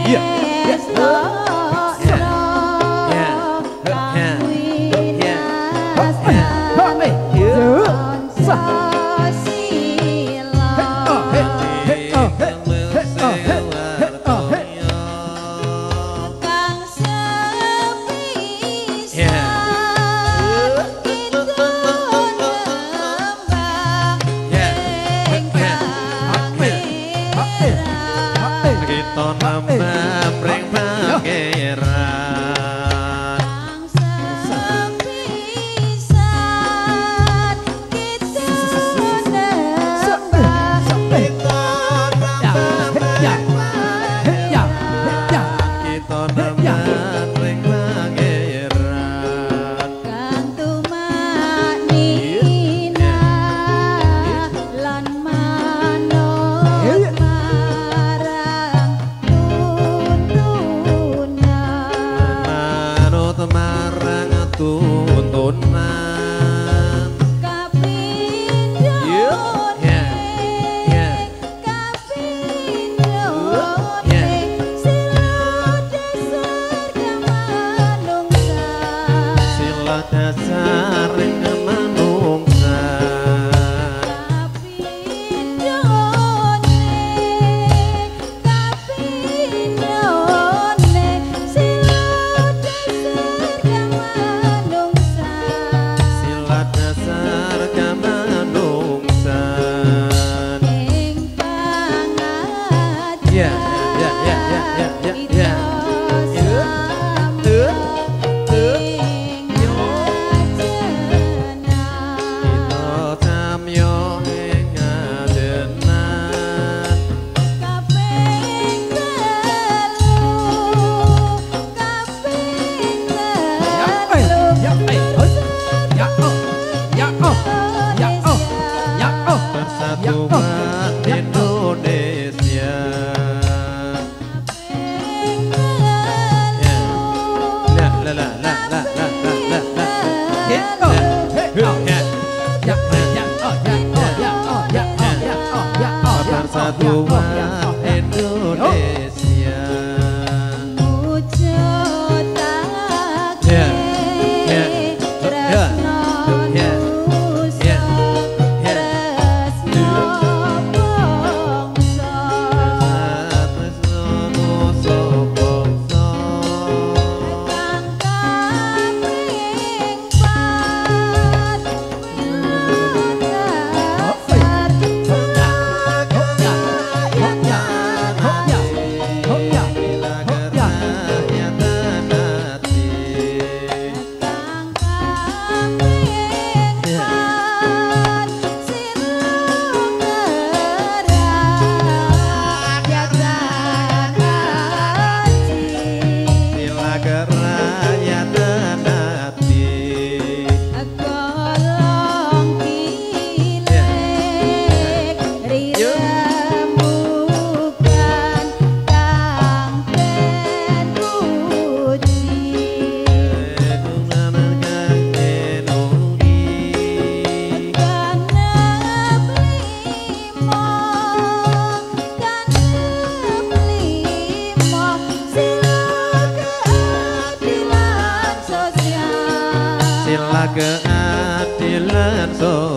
keadilan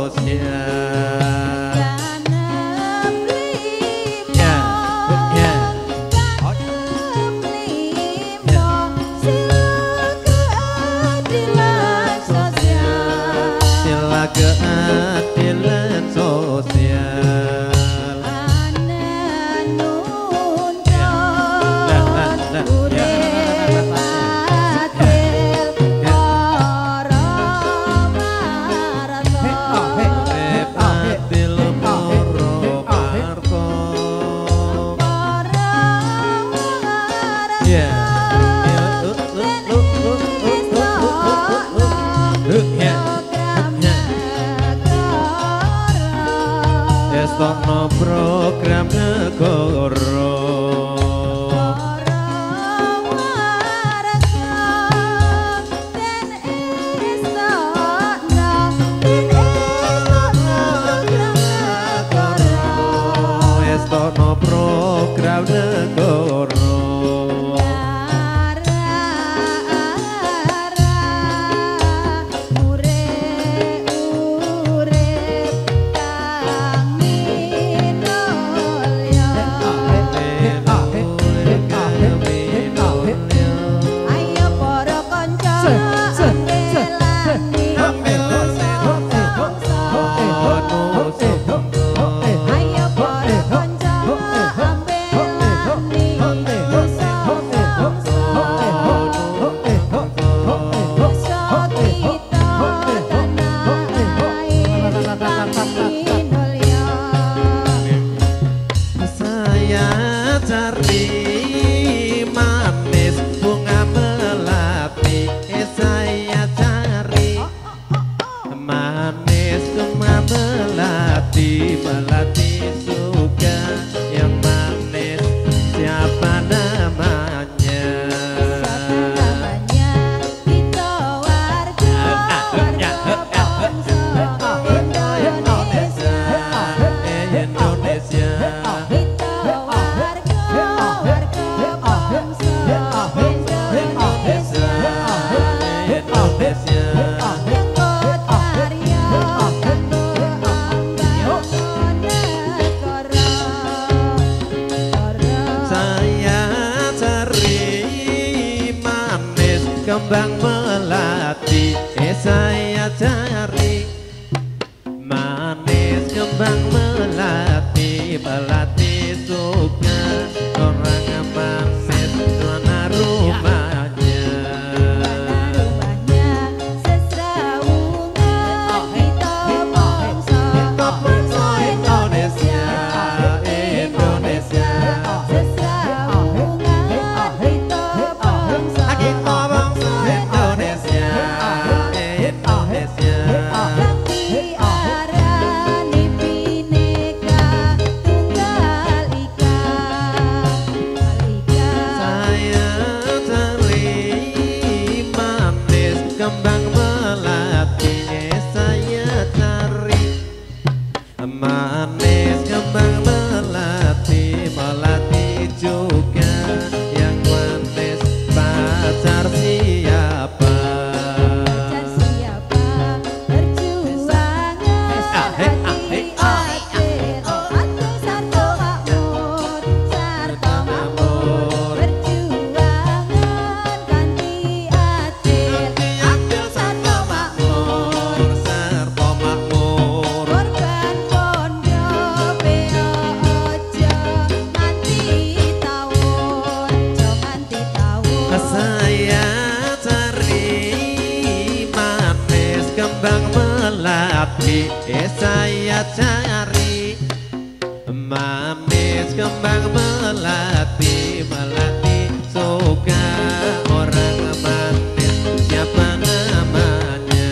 sosial. Keadilan sosial. Stokno program negara. Stokno program negara. saya cari manis bunga melati, saya cari manis bunga melati, melati suka yang manis siapa namanya? Kita warga bangsa Indonesia. Indonesia. Kita warga bangsa Indonesia. Indonesia. Yang kotaria Saya cari manis kembang melati, saya cari manis kembang melati, melati suka orang manis tuana rumahnya. Indonesia, Indonesia. Kita bangsa Indonesia, Indonesia. Saya cari manis kembang melati, saya cari manis kembang melati, melati juga yang manis pacar siapa? Serta makmur. Saya cari manis kembang melati, saya cari manis kembang melati, melati suka orang manis siapa namanya?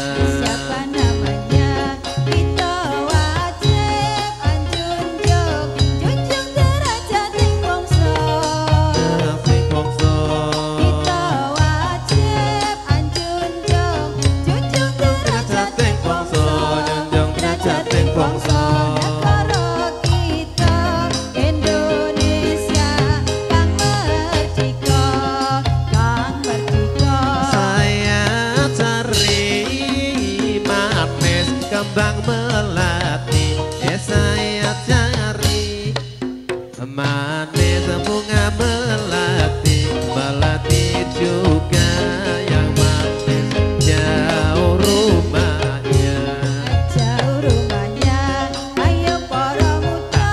Kita wajib anjunjung, junjung derajat ing bangsa. Sing bangsa. Kita wajib anjunjung, junjung derajat ing bangsa. Junjung derajat ing bangsa. Negara kita Indonesia kang merdeka, kang merdeka. Saya cari manis kembang melati, saya cari manis bunga melati, melati juga yang manis jauh rumahnya. Jauh rumahnya, ayo para muda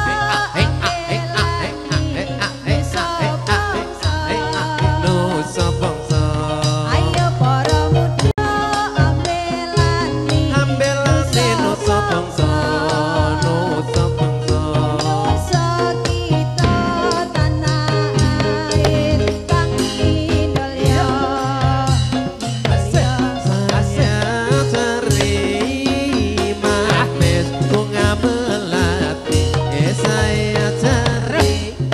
Nusa bangsa. ayo para muda ambelani Ambelane nusa bangsa, nusa bangsa. nusa kita tanah air kang indolya. Saya cari manis bunga melati, saya cari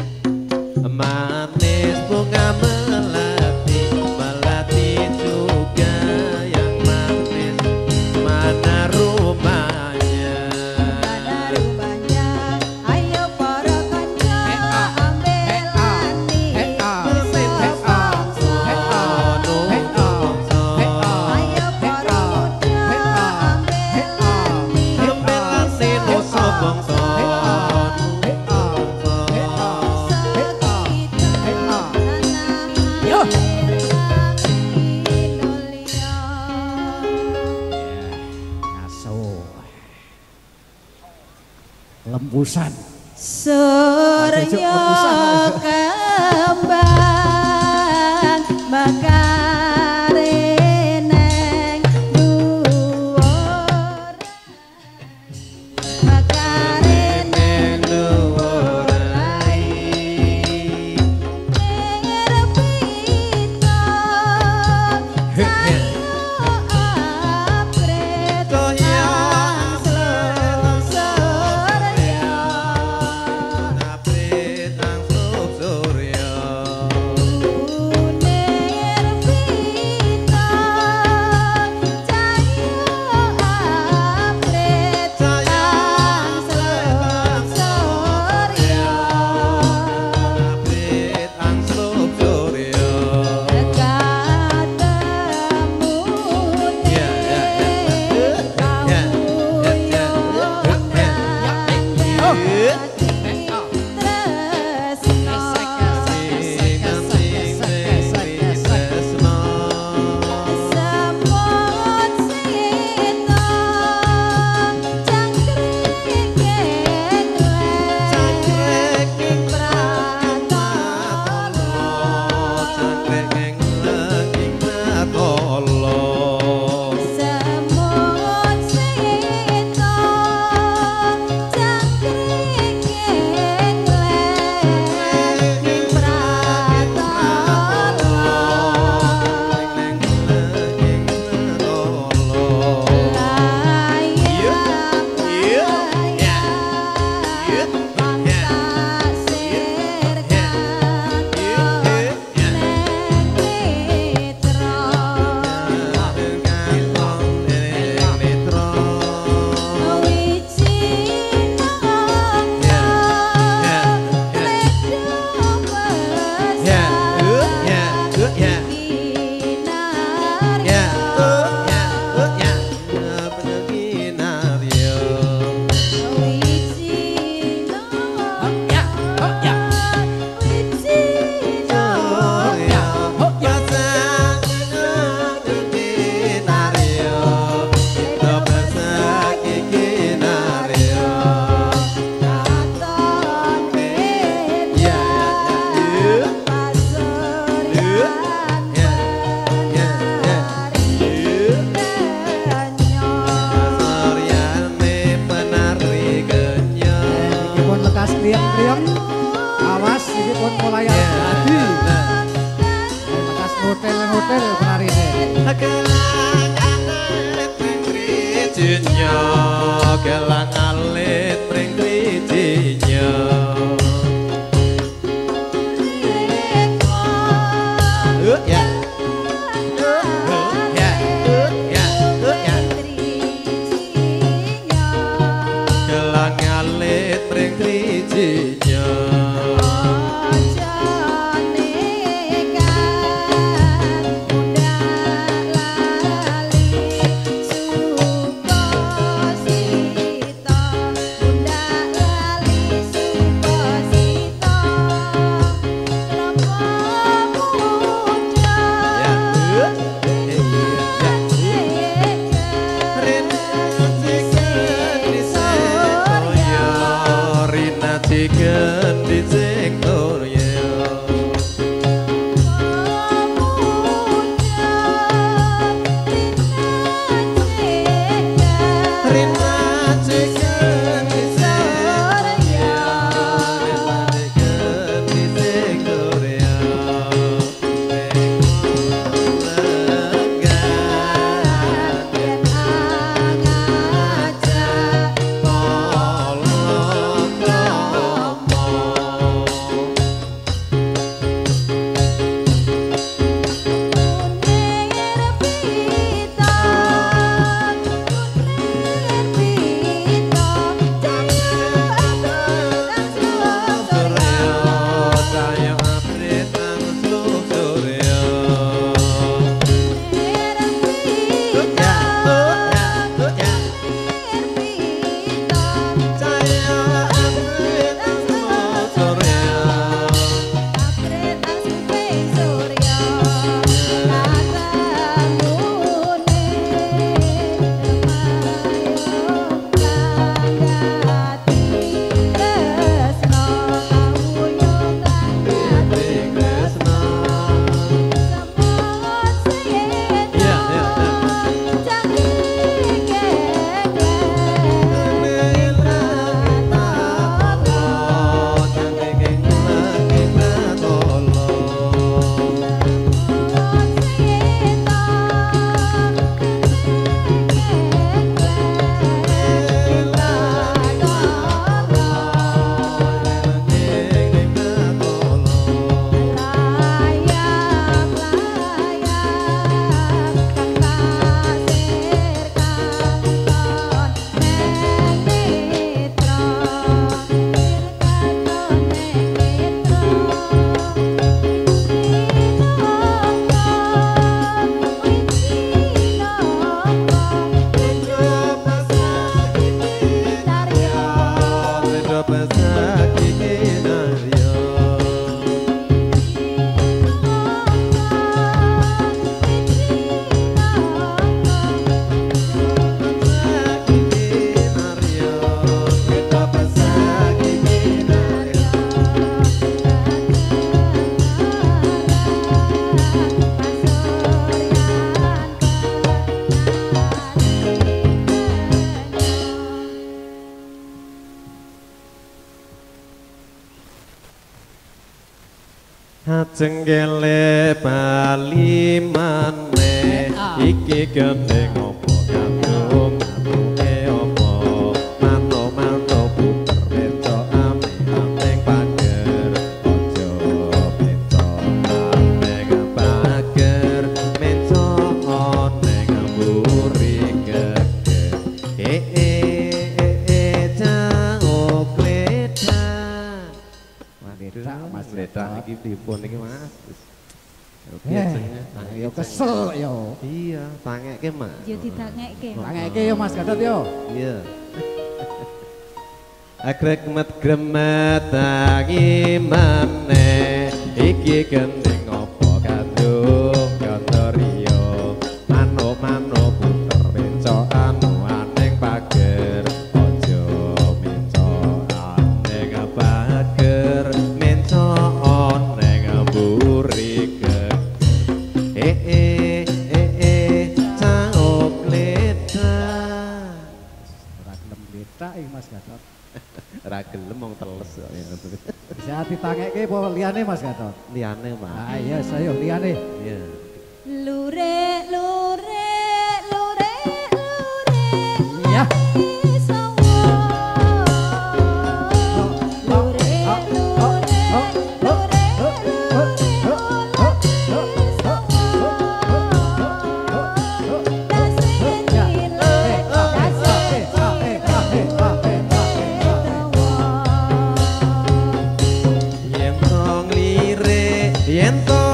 manis bunga melati, melati juga yang manis mana rumahnya? Mana rumahnya, ayo para kanca ambelani nusa bangsa. Ayo para muda ambelani Ambelane nusa bangsa, Lembusan. Surya kembang bakare neng dhuwur, bakare neng dhuwur ayu. Awas ini pun mulai tadi. Bekas hotel penari ini. Jinya kelang alit pring jinya ya kelang alit pring jinya Chicken di sing Cenggele bali maneh iki gendeng opo kandung atuke opo manto-manto puter becok ame-ameng pager ojo becok ameng pager mencok neng mburi geger jauh kledah Mas Leda iki dipun iki Mas. Yo kesel yo. Iya, tangekke Mas. Yo ditangekke. Tangekke yo Mas Gatot yo. Iya. Agrek gremet tangi maneh iki gendeng opo kandung kandorio manuk-manuk puter becok anu aneng pager ojo mencok aneng pager Mas Gatot. Ra gelem wong teles. Bisa ditangeke apa liyane Mas Gatot? Liyane, Mas. Ah iya, saya liyane. Iya. Lure lure lure lure Iya. sawo lure Yen to